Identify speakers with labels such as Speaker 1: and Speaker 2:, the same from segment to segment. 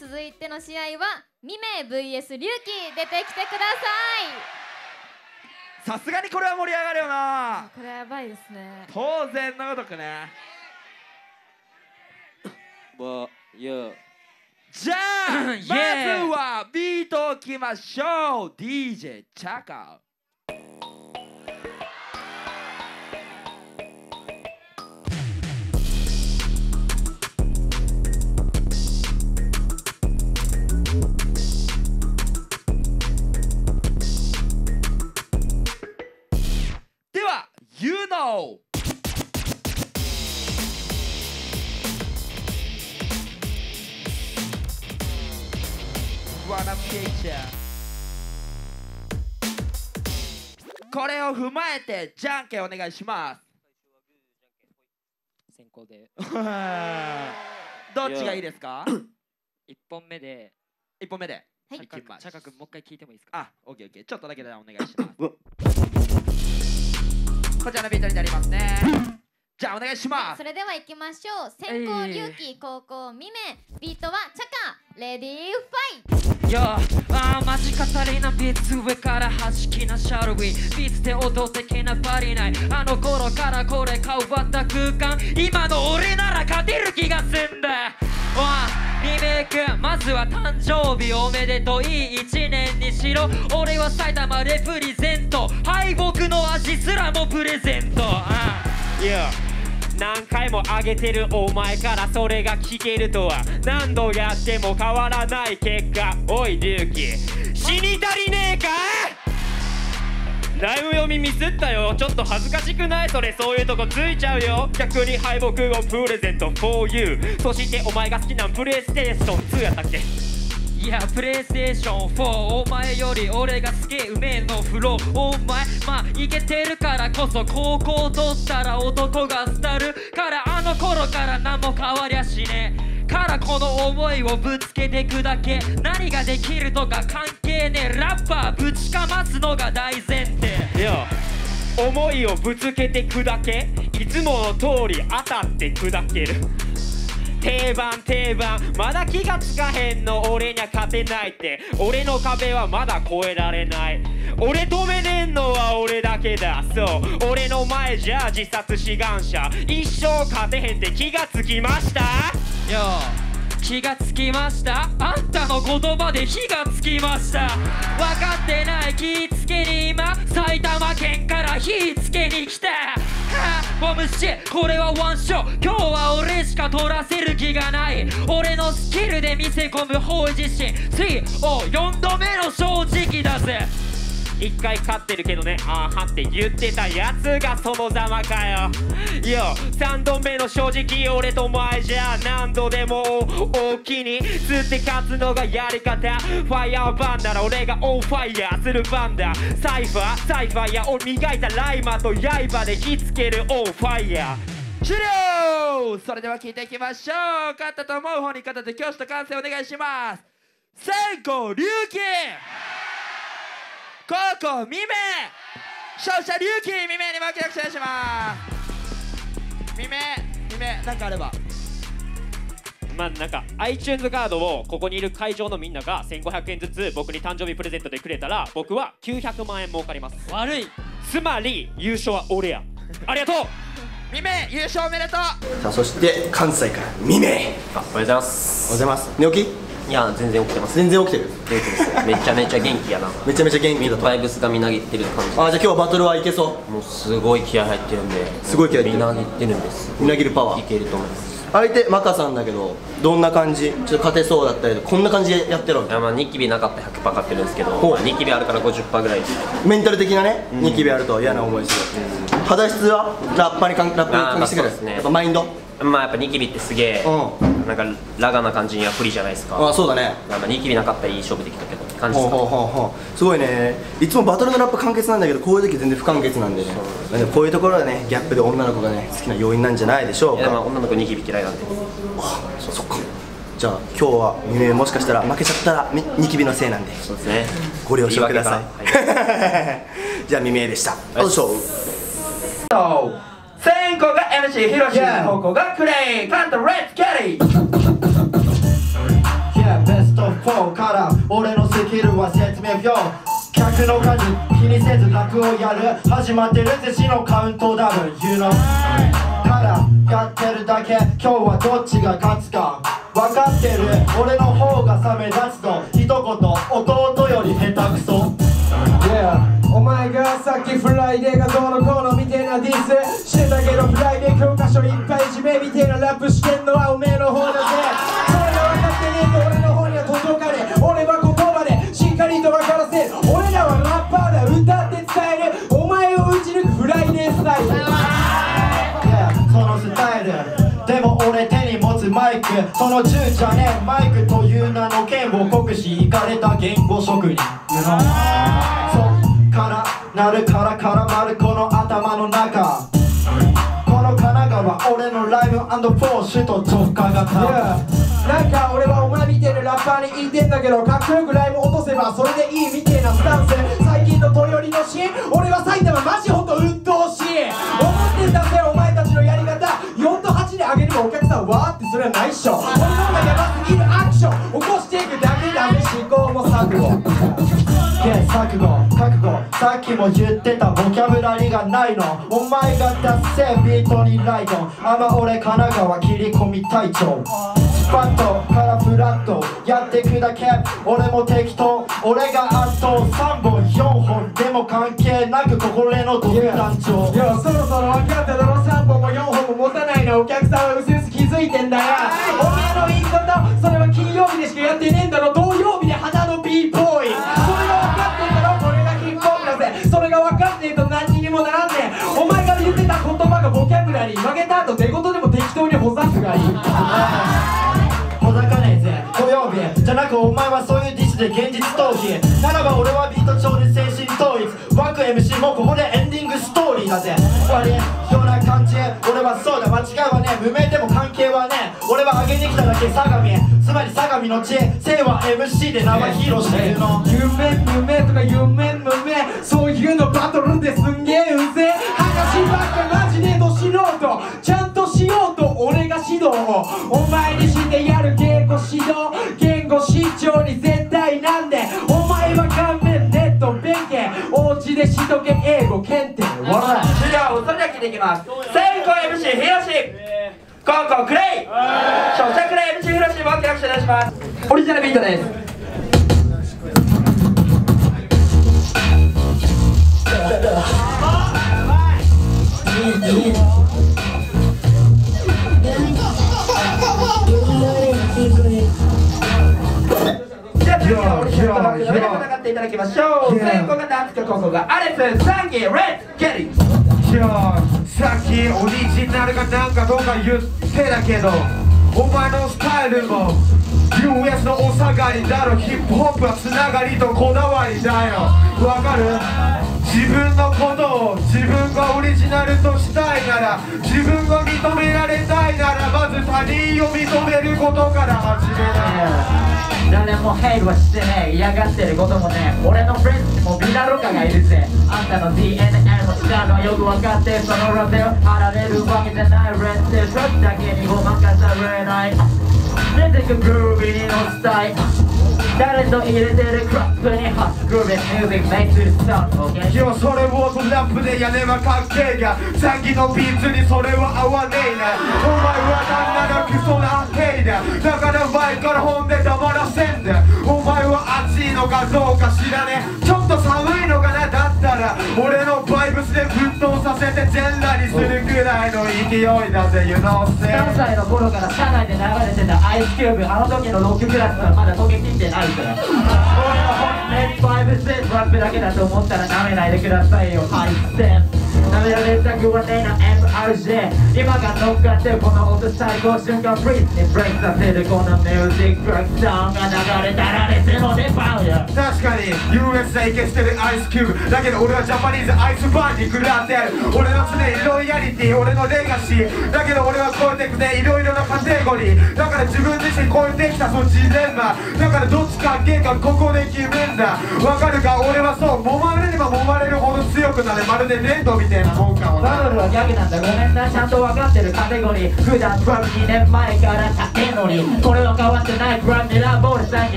Speaker 1: 続いての試合はミメ VS リュウキ、出てきてくだ
Speaker 2: さい。さすがにこれは盛り上がるよな。
Speaker 1: これはやばいですね。
Speaker 2: 当然のごとくね。じゃあまずはビートをきましょう。 DJ チャカ。では You know Wanna picture これを踏まえてじゃんけんお願いします。
Speaker 3: 先行で
Speaker 2: どっちがいいですか
Speaker 3: 1本目で
Speaker 2: 1本目で
Speaker 1: はい、
Speaker 3: チャカ君もう一回聞いてもいいですか。
Speaker 2: あ、オッケーオッケー。ちょっとだけでお願いします。こちらのビートになりますね。じゃあお願いします。
Speaker 1: それでは行きましょう。先攻リュウキ、後攻ミメ、ビートはチャカ。レディーファイト。
Speaker 3: マジ語りなビーツ、上から弾きなシャルウィビーツで踊ってけなバリない。あの頃からこれ変わった空間、今の俺なら勝てる気がすんだ。リメイク、まずは誕生日おめでとう、いい一年にしろ。俺は埼玉レプリゼント、敗北の味すらもプレゼント。何回もあげてるお前からそれが聞けるとは、何度やっても変わらない結果。おいリュウキ、死に足りねえか。ライブ読みミスったよ。ちょっと恥ずかしくない？それそういうとこついちゃうよ。逆に敗北をプレゼント for you。 そしてお前が好きなプレイステーション2やったっけ。いやプレイステーション4、お前より俺が好き、梅の風呂。お前まあイケてるからこそ高校取ったら男が廃るから、あの頃から何も変わりゃしねえからこの思いをぶつけてくだけ。何ができるとか関係ねえ、ラッパーぶちかますのが大前提よ。思いをぶつけてくだけ、いつもの通り当たって砕ける。定番まだ気がつかへんの、俺には勝てないって。俺の壁はまだ越えられない。俺止めねんのは俺だけだ。そう俺の前じゃ自殺志願者、一生勝てへんって気がつきましたよ。気がつきました。あんたの言葉で火がつきました。分かってない気つけに今埼玉県から火つけに来た。ボムシこれはワンショー、今日は俺しか取らせる気がない。俺のスキルで見せ込む方自身 4度目の正直だぜ。一回勝ってるけどね、あーはって言ってたやつがそのざまかよ。3度目の正直、俺とお前じゃ何度でも大きに釣って勝つのがやり方。ファイヤーバンなら俺がオンファイヤーする番だ。サイファーや俺磨いたライマーと刃で火つけるオンファイヤー。
Speaker 2: 終了。それでは聞いていきましょう。勝ったと思う方に片手挙手と歓声お願いします。先攻リュウキ、後攻ミメ。勝者リュウキ、ミメに負けなくお願いします。ミメなんかあれば。
Speaker 3: なんか iTunes カードをここにいる会場のみんなが1500円ずつ僕に誕生日プレゼントでくれたら、僕は900万円儲かります。悪い、つまり優勝は俺や。ありがとう
Speaker 2: ミメ、優勝おめでとう。
Speaker 4: さあそして関西からミメ。
Speaker 5: おはようございます。
Speaker 4: おはようございます。寝起き？
Speaker 5: いや全然起きてます。
Speaker 4: 全然起きてる。
Speaker 5: 元気です。めちゃめちゃ元気やな。
Speaker 4: めちゃめちゃ元気だと。
Speaker 5: バイブスがみなぎってる感じ。
Speaker 4: あ、じゃあ今日バトルはいけそ
Speaker 5: もうすごい気合入ってるんで。
Speaker 4: すごい気合入ってる。
Speaker 5: みなぎってるんです。
Speaker 4: みなぎるパワー
Speaker 5: いけると思います。
Speaker 4: 相手マカさんだけどどんな感じ？ちょっと勝てそうだったりとかこんな感じでやってろみたいな。
Speaker 5: まあニキビなかったら100%勝ってるんですけど、ニキビあるから 50% ぐらい。
Speaker 4: メンタル的なね、ニキビあると嫌な思いする。肌質はラップに関してくる。やっぱマインド。
Speaker 5: まあやっぱニキビってすげえなんかラガな感じには不利じゃないですか。
Speaker 4: あ、そうだね。
Speaker 5: ニキビなかったらいい勝負できたけどって感じですか。
Speaker 4: すごいね。いつもバトルのラップ完結なんだけど、こういう時全然不完結なんでね。こういうところはね、ギャップで女の子がね好きな要因なんじゃないでしょうか。
Speaker 5: いや、まあ女の子ニキビ嫌いなんで。
Speaker 4: そっか。じゃあ今日はミメもしかしたら負けちゃったらニキビのせいなんで。
Speaker 5: そうですね。
Speaker 4: ご了承ください。じゃあミメでした。どうぞ。
Speaker 2: 先攻が MC ヒロシ、後攻がクレイ。カントレッツキャリー。
Speaker 6: 4から俺のスキルは説明表客の数気にせず楽をやる始まってるぜ死のカウントダウン You know からやってるだけ今日はどっちが勝つか分かってる俺の方が冷め立つと一言弟より下手くそ
Speaker 7: Yeah お前がさっきフライデーがどうのこうのみたいなディスしてたけどフライデー教科書いっぱいいじめみたいなラップしてんのはおめえの方だぜそれが分かってねえと俺の方には届かねえ俺は言葉でしっかりと分からせる俺らはラッパーだ歌って伝えるお前を打ち抜くフライデースタイル
Speaker 6: Yeah そのスタイルでも俺手に持つマイクその銃じゃねえマイクという名の剣を酷使いかれた言語職人からなるから絡まるこの頭の中この神奈川俺のライブ&フォーシュと直下型、
Speaker 7: なんか俺はお前みたいなラッパーに言ってんだけどかっこよくライブ落とせばそれでいいみたいなスタンス最近の鳥寄りのシーン俺は埼玉マジほんと鬱陶しい思ってんだぜお前たちのやり方4と8で上げればお客さんわーってそれはないっしょ俺の方がヤバすぎるアクション起こしていくだけだぜ思考も錯誤
Speaker 6: 錯誤覚悟さっきも言ってたボキャブラリーがないのお前が達成ビートにライド俺神奈川切り込み隊長スパッとからフラットやってくだけ俺も適当俺が圧倒3本4本でも関係なくここれの独壇場
Speaker 7: いやそろそろ分かっただろ3本も4本も持たないのお客さんはうすうす気づいてんだよお前の言い方それは金曜日でしかやってねえんだろ土曜日で花の B ボーイそれが分かっていると何にもならんねんお前が言ってた言葉がボキャブラリー負けた後出言でも適当にほざくがいい
Speaker 6: ほざかねえぜ土曜日じゃなくお前はそういうディスで現実逃避ならば俺はビート調で精神統一枠 MC もここでエンディングストーリーだぜ悪いような感じ俺はそうだ間違いはね無名でも関係はね俺は上げに来ただけ相模つまり相模の地生は MC で生披露してるの
Speaker 7: 夢とか夢無名そういうのバトルですんげえうぜ話ばっかマジでど素人ちゃんとしようと俺が指導をお前にしてやる言語指導言語失調に絶対なんでお前は顔面ネット弁慶おうちでしとけ英語検定
Speaker 2: 終了それでは聞いていきます先行 MC ひろしコンコンクレイ勝者クレイ MC ひろしも記録してお願いしますオリジナルビートですじゃあ次はオリジナルバックの上で戦っていただきましょう先行がダンスかココがアレスサンギーレッツゲリ
Speaker 8: さっきオリジナルがなんかどうか言ってたけどお前のスタイルも US のお下がりだろヒップホップはつながりとこだわりだよわかる自分のことを自分がオリジナルとしたいなら自分が認められたいならまず他人を認めることから始めな
Speaker 9: 誰もヘイはしてねえ嫌がってることもね俺のフレンズにもビラロカがいるぜあんたの DNA も違うのはよく分かってそのラベル貼られるわけじゃないレッテルそれだけにごまかされない出てくグルービーのスタイル誰と入れてるクラップにハスグルービーミュージックメイクするサウンド
Speaker 8: 今日それをラップでやればかっけえがさっきのビーツにそれは合わねえなお前はなんならクソなヘイだだから前から本で黙らせんだお前は暑いのかどうか知らねえちょっと寒いのかなだったら俺のバイブスで沸騰させて全裸にするくらいの勢いだぜ You know what I'm saying
Speaker 9: 3歳の頃から車内で流れてたアイスキューブあの時のロッククラスはまだ溶けきってないから俺の本音バイブスでラップだけだと思ったら舐めないでくださいよハイステン舐められたくはねえな MRJ 今が乗っかってこの音最高瞬間フリーズにブレイクさせるこのミュージックラックサウンが流れたらレスの出番や
Speaker 8: 確かに USA 消してるアイスキューブだけど俺はジャパニーズアイスバーンに食らってる俺の常にロイヤリティ俺のレガシーだけど俺は超えてくねいろいろなカテゴリーだから自分自身超えてきたそのジレンマだからどっちかっけえかここで決めんだわかるか俺はそう揉まれれば揉まれるほど強くなれまるで粘土みたいなもんかも
Speaker 9: バブルはギャグなんだごめんなちゃんと分かってるカテゴリー普段トラップ2年前から縦乗りこれは変わってないクラブミラーボール3人俺は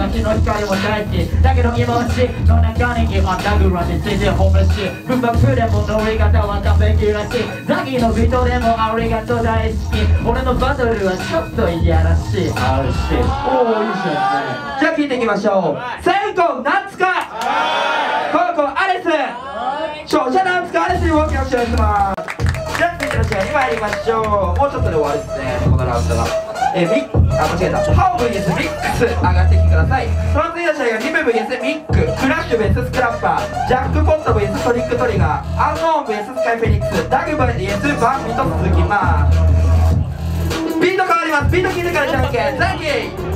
Speaker 9: 日の光も大好きだけど今は死の中に今ダグラについてホームしブンバップでも乗り方は完璧らしいザギのビートでもありがとう大好き俺のバトルはちょっといやらしいあるしおおいいじゃんね。
Speaker 2: じゃあ聞いていきましょう。先攻夏か後攻アレス勝者夏かアレスに大きな拍手をお願いします。じゃあ続いての試合に参りましょう。もうちょっとで終わりですね、このラウンドが。間違えた。ハオ VS ミックス上がってきてください。その次の試合がヒム VS ミック、クラッシュ VS スクラッパー、ジャックポット VS トリックトリガー、アンノーン VS スカイフェニックス、ダグ VS バンビと続きます。ビート変わります。ビート聞いてからじゃんけんじゃんけん。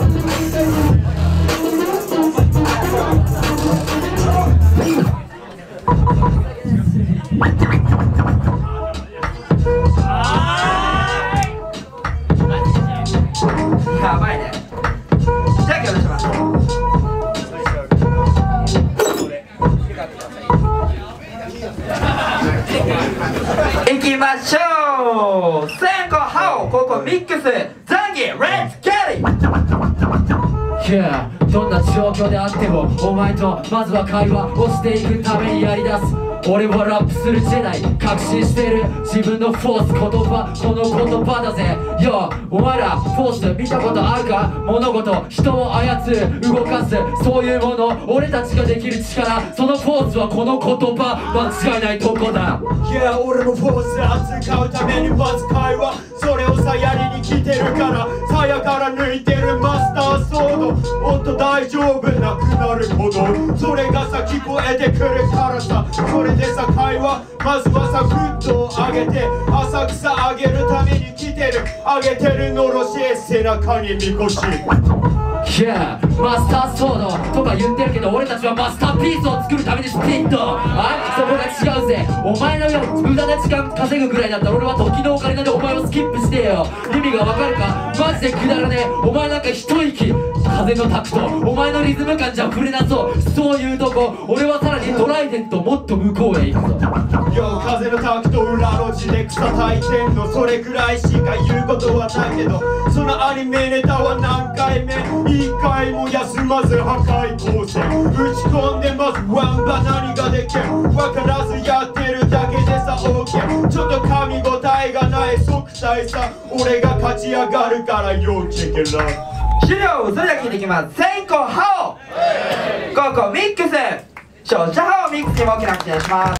Speaker 2: やばいね。じゃあお願いします。いきましょう。先攻ハオ、後攻ミックス、ザンギ、レッツキャリー。
Speaker 10: どんな状況であってもお前とまずは会話をしていくためにやり出す俺はラップするジェダイ確信してる自分のフォース言葉この言葉だぜよお前らフォース見たことあるか物事人を操る動かすそういうもの俺たちができる力そのフォースはこの言葉間違いないとこだ
Speaker 6: 俺のフォース扱うためにまず会話それをさやりに来てるから鞘から抜いてるマスターソードもっと大丈夫なくなるほどそれがさ聞こえてくるからさそれでさ会話まずはさフットを上げて浅草上げるために来てる上げてるのろし背中にみこし
Speaker 10: マスターソードとか言ってるけど俺たちはマスターピースを作るためにスピットそこが違うぜお前のよう無駄な時間稼ぐぐらいだったら俺は時のオカリナでお前をスキップしてよ意味がわかるかマジでくだらねえお前なんか一息風のタクトお前のリズム感じゃ触れなそうそういうとこ俺はさらにドライデントもっと向こうへ行くぞ
Speaker 6: 風のタクト裏路地で草焚いてんのそれくらいしか言うことはないけどそのアニメネタは何回目一回も休まず破壊光線打ち込んでますワンバ何ができる分からずやってるだけでさ OK ちょっと噛み応えがない即体さ俺が勝ち上がるから要チェケラ
Speaker 2: 終了。それでは聞いていきます。先攻ハオ後攻ミックス勝者ハオミックスにも大きな拍手お願いします。